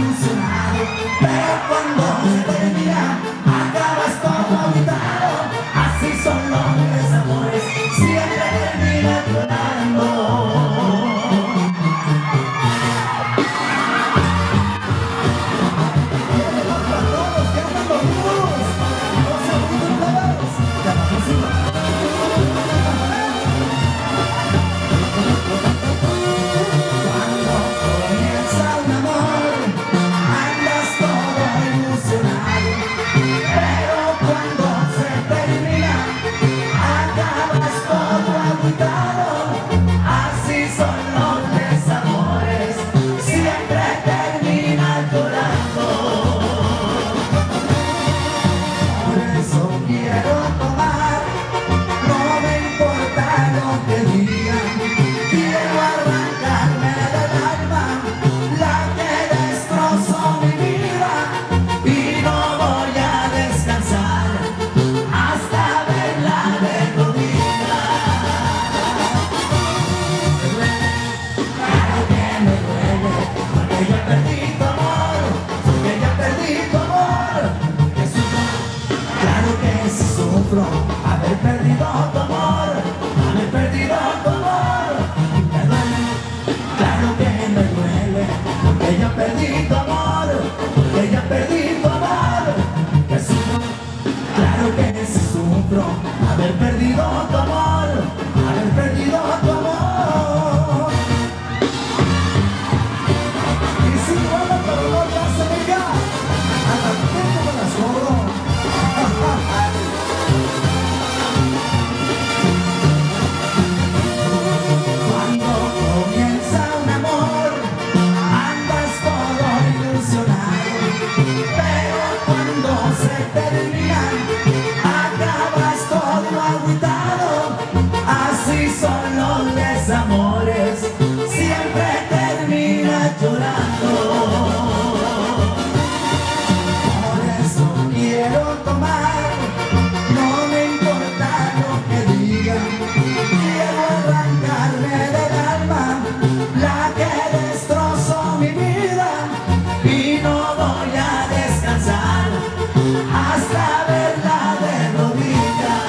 ilusionado, pero cuando se termina, acabas todo agotado. Así son los desamores, siempre terminan llorando. Haber perdido tu amor, haber perdido tu amor, me duele, claro que me duele, porque ya perdí tu amor, porque ya perdí tu amor, que sufro, claro que sí sufro, haber perdido tu amor, haber perdido tu amor. Y si no anda por no ya se venga, a la tiempo me las cobro. Amores, siempre termina llorando. Por eso quiero tomar, no me importa lo que digan. Quiero arrancarme del alma la que destrozó mi vida, y no voy a descansar hasta verla de rodillas.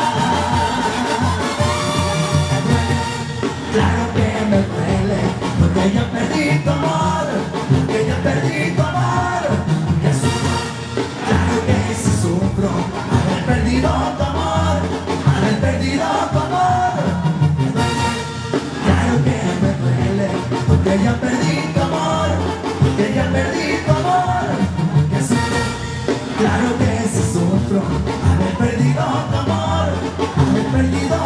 Claro que me duele, porque ya perdí tu amor, porque ya perdí tu amor, que sufro, claro que sí sufro, haber perdido tu amor, haber perdido tu amor, me duele, claro que me duele, porque ya perdí tu amor, porque ya perdí tu amor, que sufro, claro que sí sufro, haber perdido tu amor, haber perdido